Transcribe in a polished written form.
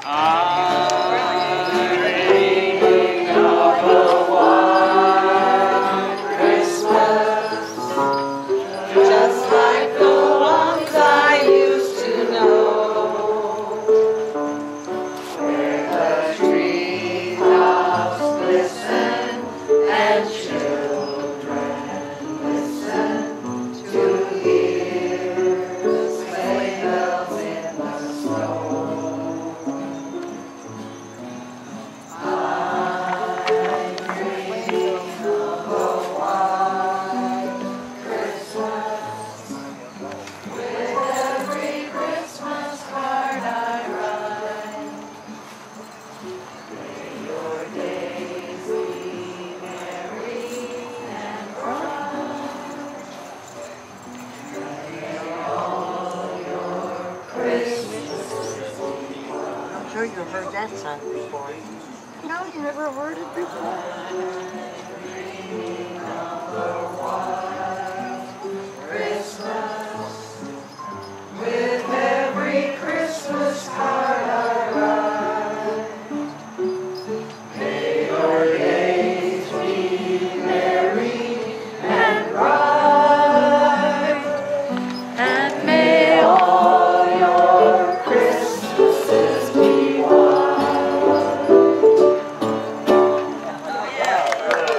Just like the ones I used to know, where the treetops glisten and children listen to hear the sleigh bells in the snow. I'm dreaming of a white Christmas, with every Christmas card I write. May your days be merry and bright. May all your Christmases be white. I'm sure you've heard that song before. No, you never heard it before.